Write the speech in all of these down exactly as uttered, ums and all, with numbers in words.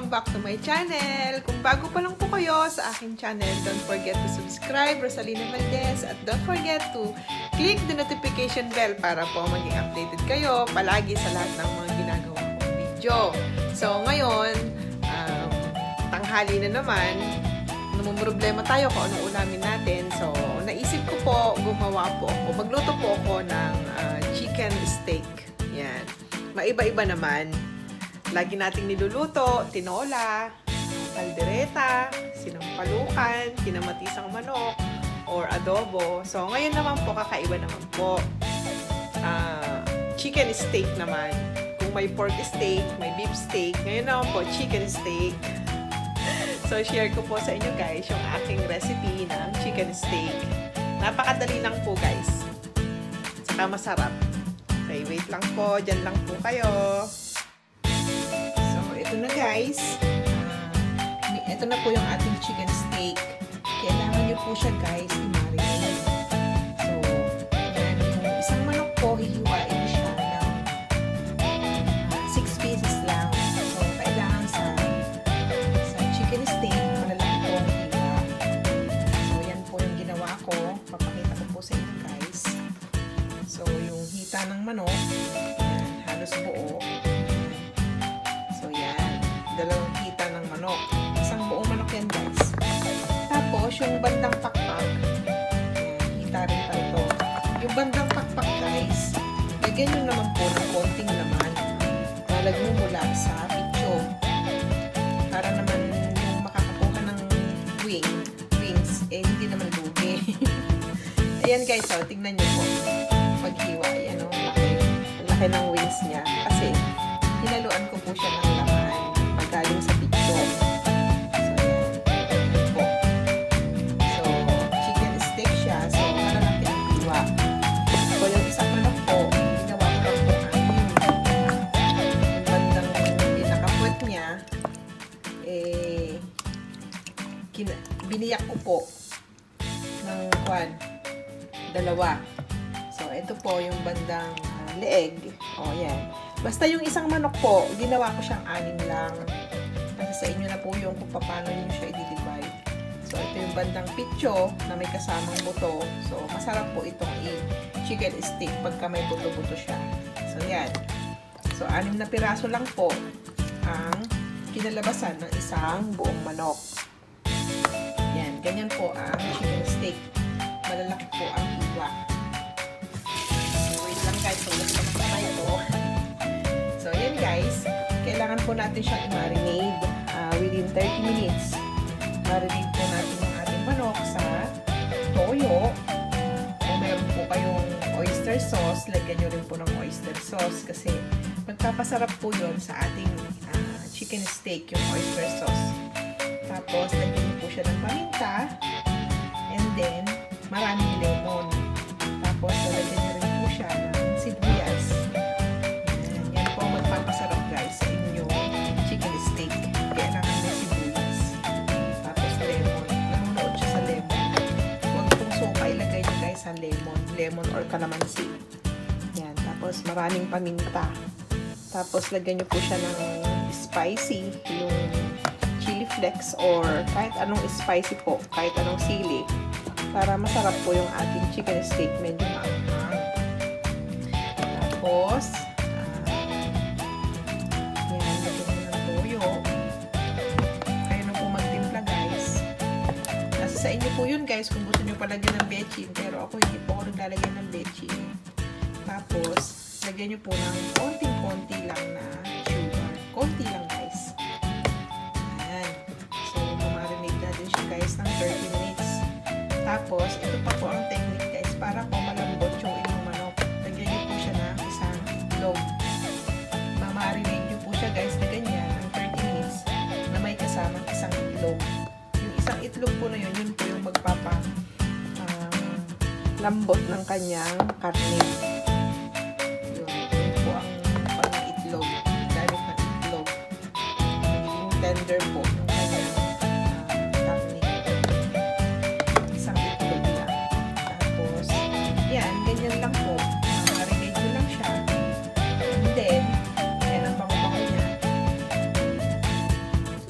Welcome back to my channel! Kung bago pa lang po kayo sa aking channel, don't forget to subscribe, Rosalina Valdez, at don't forget to click the notification bell para po maging updated kayo palagi sa lahat ng mga ginagawa kong video. So, ngayon, um, tanghali na naman, namumroblema tayo kung anong ulamin natin. So, naisip ko po, gumawa po ako, magluto po ako ng uh, chicken steak. Yan. Maiba-iba naman. Lagi nating niluluto, tinola, kaldereta, sinampalukan, kinamatisang manok, or adobo. So, ngayon naman po, kakaiba naman po. Uh, chicken steak naman. Kung may pork steak, may beef steak, ngayon naman po, chicken steak. So, share ko po sa inyo guys yung aking recipe ng chicken steak. Napakadali lang po guys. Saka masarap. Okay, wait lang po. Diyan lang po kayo. Ito na guys, uh, ito na po yung ating chicken steak. Kailangan nyo po siya guys i-marinate. So, yan, yung isang manok po, hihiwain siya ng uh, six pieces lang. So, kailangan sa, sa chicken steak, malalaki po ang hiwa. So, yan po yung ginawa ko. Papakita ko po sa inyo guys. So, yung hita ng manok, yan, halos buo. Dalawang hita ng manok. Isang buong manok yan guys. Tapos, yung bandang pakpak, hita rin pa ito. Yung bandang pakpak guys, lagyan nyo naman po ng konting laman. Lalagyan mo mula sa pitso. Para naman yung makakakuha ng wing, wings, eh hindi naman lugi. Ayan guys, so, tingnan nyo po. Paghiwa, yan o, laki. Laki ng wings niya. Kasi, hinaluan ko po siya ng laman. Galing sa pitso. So, yan. Po. So, chicken steak siya. So, malalaki ang hiwa. So, yung isang manok po, ginawa ko lang po amin. Yung bandang pinakapuwet niya, eh, biniyak ko po ng kwan, dalawa. So, ito po yung bandang uh, leeg. O, yan. Basta yung isang manok po, ginawa ko siyang anim lang. Kasi sa inyo na po yung kung paano nyo siya i-divide. So, ito yung bandang pitso na may kasamang buto. So, masarap po itong i-chicken steak pagka may buto-buto siya. So, yan. So, anim na piraso lang po ang kinalabasan ng isang buong manok. Yan. Ganyan po ang chicken steak. Malalaki po ang hiwa. So, wait lang guys. So, let's try ito. So, yan guys. Kailangan po natin siyang i-marinate uh, within thirty minutes. Marinate po natin yung ating manok sa toyo. Kung meron po kayong oyster sauce, lagyan nyo rin po ng oyster sauce kasi magpapasarap po yun sa ating uh, chicken steak, yung oyster sauce. Tapos, lagyan nyo po siya ng paminta and then, maraming lemon. Tapos, lagyan nyo rin po siya ng sibuyas. Yan po magpapasarap guys sa inyong chicken steak. Kailangan may sibuyas. Tapos lemon. Nanunood siya sa lemon. Huwag pong soka ilagay nyo guys sa lemon. Lemon or calamansi. Yan. Tapos maraming paminta. Tapos lagyan nyo po siya ng spicy. Yung chili flakes or kahit anong spicy po. Kahit anong sili. Para masarap po yung ating chicken steak. Medyo maanghang. Tapos sa inyo po yun guys kung gusto nyo palagyan ng bechin, pero ako hindi po ako naglalagyan ng bechin. Tapos lagyan nyo po ng konting-konti lang na sugar, konti lang guys. Ayan. So mamarinate natin siya guys ng thirty minutes. Tapos ito pa po ang technique guys para po malambot yung inyong manok. Lagyan nyo po siya ng isang itlog. Mamarinate nyo po siya guys na ganyan ng thirty minutes na may kasamang isang itlog. Isang itlog po na yun, yun po yung magpapa uh, lambot ng kanyang karne. Yun, yun po ang pang-itlog. Gamit ng itlog. Magiging tender po ng kanyang uh, karne. Isang itlog lang. Tapos, yan, ganyan lang po. Marinate nyo lang siya. And then, yan ang bango-bango niya.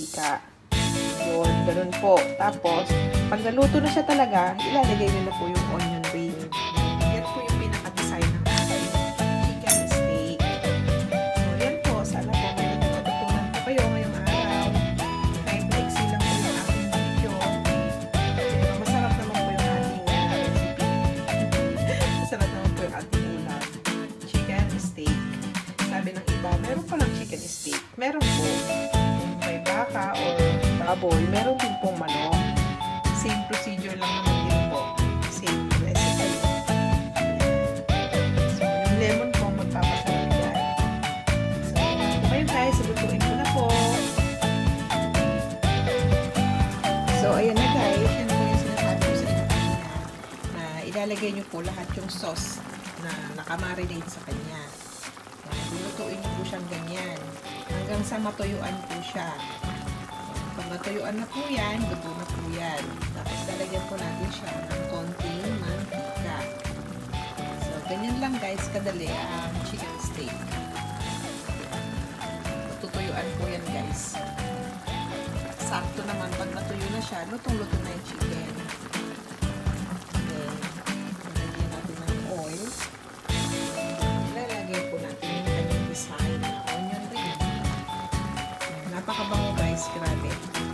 mantika. Yun, ganun po. Tapos, pag naluto na siya talaga, ilalagay nyo na po yung onion ring. Yan po yung pinaka-design ng aking chicken steak. So, yan po. Sana po may natutunan po kayo ngayong araw. Kahit maiksi lang po yung aking video. Masarap naman po yung ating uh, recipe. Masarap naman po yung ating ulam. Chicken steak. Sabi ng iba, meron pa lang chicken steak. Meron po. Kung may baka or baboy, meron din pong manok. Same procedure lang naman din po. Same recipe. So, yung lemon po, magpapasarap yan. So, kayo guys, lutuin ko na po. So, ayan na guys. Yan po yung sinasabi ko sa inyo kanina na ilalagay nyo po lahat yung sauce na nakamarinate sa kanya. Lutuin nyo po siyang ganyan. Hanggang sa matuyuan po siya. Pag natuyuan na po yan, luto na po yan. Tapos lalagyan po natin siya ng konting mantika. So, ganyan lang guys, kadali ang chicken steak. Tutuyuan po yan guys. Sakto naman, pag natuyo na siya, lutong-luto na yung chicken. Then, lalagyan natin ng oil. Lalagyan po natin yung kanyang design na onion ring. Napakabango guys, grabe.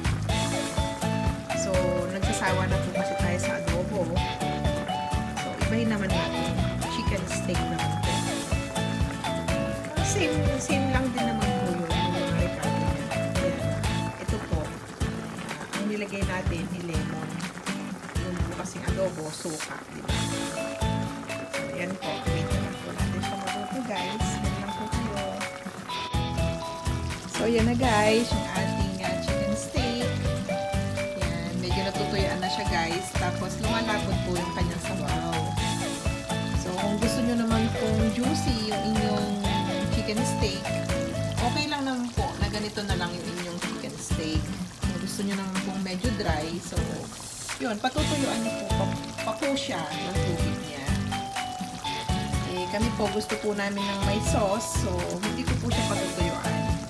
So, nagsasawa na po kasi tayo sa adobo. So, ibahin naman natin. Chicken steak naman po. Same, same lang din naman po yung mga recado niya. Ayan. Ito po. Uh, ang nilagay natin, ni lemon. Yung po kasing adobo, suka. Diba? So, ayan po. Wait na lang po natin siya mabuto guys. Yan lang po kayo. So, yan na guys. Yung ating uh, chicken steak. Yan. Medyo natutuyaan na siya guys. Tapos, lumalapot po yung kanyang sabaw. So, kung gusto nyo naman pong juicy yung inyong chicken steak, okay lang naman po na ganito na lang yung inyong chicken steak. Kung gusto nyo naman pong medyo dry, so, yun, patutuyuan nyo po pa, pa po siya ng tubig niya. Eh, kami po gusto po namin ng may sauce, so, hindi ko po siya patutuyuan.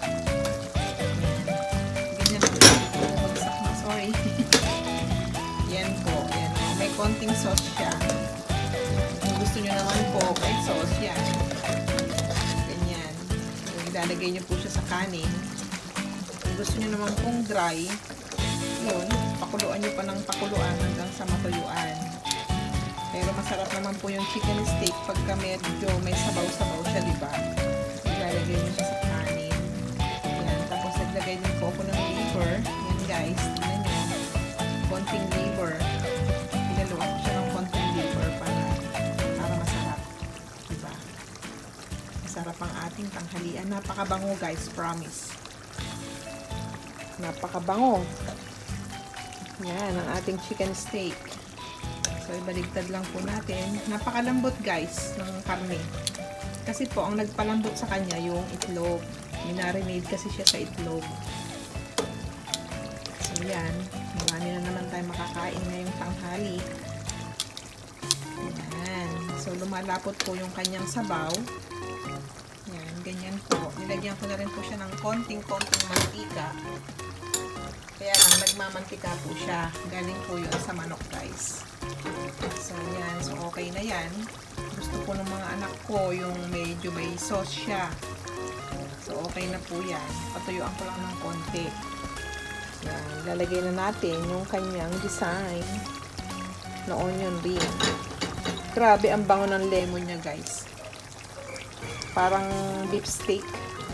Ganyan lang po. Bagsak na, sorry. Yan po, yan. May konting sauce siya. Kung gusto nyo naman po, may sauce yan. Ganyan. So, ilalagay nyo po siya sa kanin. Kung gusto nyo naman pong dry, yun, pakuluan nyo pa ng pakuluan hanggang sa matuyuan. Pero masarap naman po yung chicken steak pagka medyo may sabaw-sabaw siya, diba? Ilalagay nyo siya sa kanin. Yan. Tapos naglagay din po ako ng liver. Yan guys, tingnan nyo. Konting liver. Ilaluan ko siya ng konting liver para, para masarap. Diba? Masarap ang ating tanghalian. Napakabango guys, promise. Napakabango. Yan, ang ating chicken steak. So, ibaligtad lang po natin. Napakalambot guys ng karne. Kasi po, ang nagpalambot sa kanya yung itlog. Minarinade kasi siya sa itlog. So, yan. Marami na naman tayo makakain ngayong tanghali. Yan. So, lumalapot po yung kanyang sabaw. Yan, ganyan po. Nilagyan ko na rin po siya ng konting-konting mantika. Kaya lang, nagmamantika po siya. Galing po yun sa manok guys. So, yan. So, okay na yan. Gusto po ng mga anak ko yung medyo may sauce siya. So, okay na po yan. Patuyuan ko lang ng konti. Yan. Lalagay na natin yung kanyang design na onion ring. Grabe, ang bango ng lemon niya guys. Parang beef steak.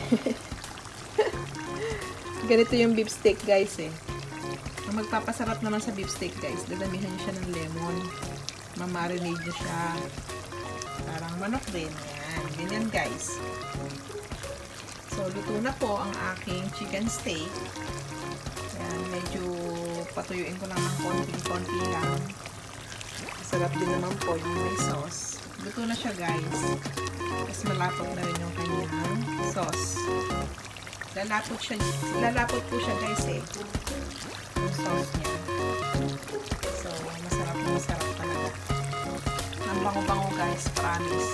Ganito yung beef steak guys eh. Ang magpapasarap naman sa beef steak guys, dadamihan nyo siya ng lemon. Mamarinade nyo siya. Parang manok din. Yan. Ganyan guys. So, luto na po ang aking chicken steak. Yan. Medyo patuyuin ko lang ng konting-konti lang. Masarap din naman po yung may sauce. Luto na siya guys. Tapos malapot na rin yung kanyang sauce. Lalapot siya, lalapot po siya guys eh. Yung sauce niya. So, masarap na masarap talaga. Ang bango-bango guys, promise.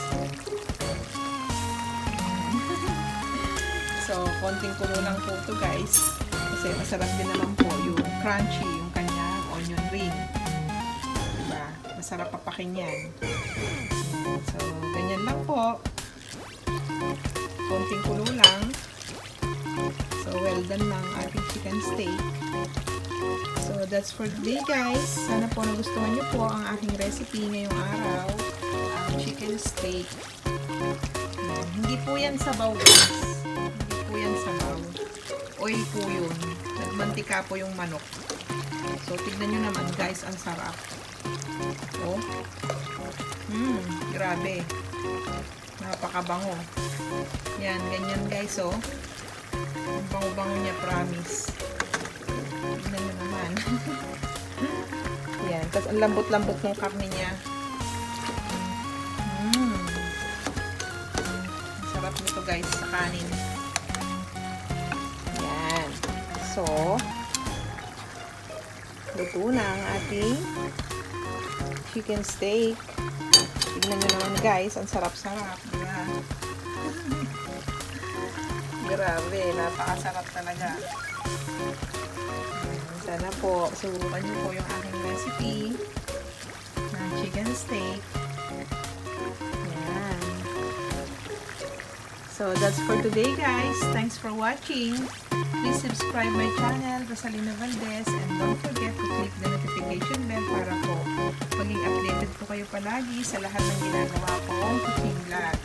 So, konting kulo lang po ito guys. Kasi masarap din naman po yung crunchy, yung kanyang onion ring. Diba? Masarap papakin yan. So, ganyan lang po. Konting kulo lang. So, well done lang ating chicken steak. So, that's for today, guys. Sana po nagustuhan nyo po ang aking recipe ngayong araw. Ang chicken steak. Ayan. Hindi po yan sabaw, guys. Hindi po yan sabaw. Oil po yun. Nagmantika po yung manok. So, tignan nyo naman, guys. Ang sarap. Oh. Mmm, grabe. Napakabango. Yan, ganyan, guys, oh. Ang bango-bango niya, promise. Tignan nyo naman. Yan. Tapos, ang lambot-lambot ng karne niya. Mmm. Sarap nito, guys, sa kanin. Yan. So, luto na ang ating chicken steak. Tignan nyo naman, guys. Ang sarap-sarap. Diba? Grabe. Napakasarap talaga. Sana po, subukan nyo po yung aking recipe ng chicken steak. Yan. So, that's for today, guys. Thanks for watching. Please subscribe my channel, Rosalina Valdez, and don't forget to click the notification bell para po maging updated po kayo palagi sa lahat ng ginagawa kong cooking vlog.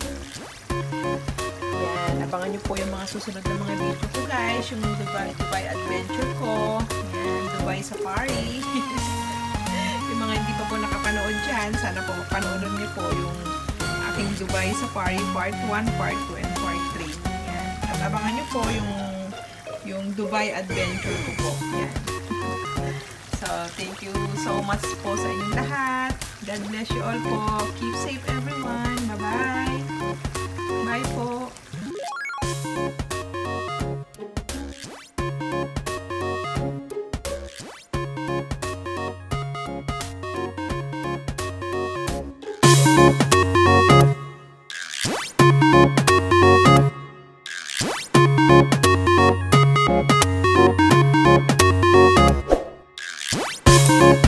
Yan. Abangan nyo po yung mga susunod na mga video ko, guys. Yung Dubai, Dubai adventure ko. Yan. Dubai Safari. Yung mga hindi pa po nakapanood dyan, sana po mapanoodon nyo po yung aking Dubai Safari Part one, Part two, and Part three. Yan. At abangan nyo po yung yung Dubai adventure ko po. Yan. So, thank you so much po sa inyong lahat. God bless you all po. Keep safe, everyone. Bye-bye. Bye po. We'll be right back.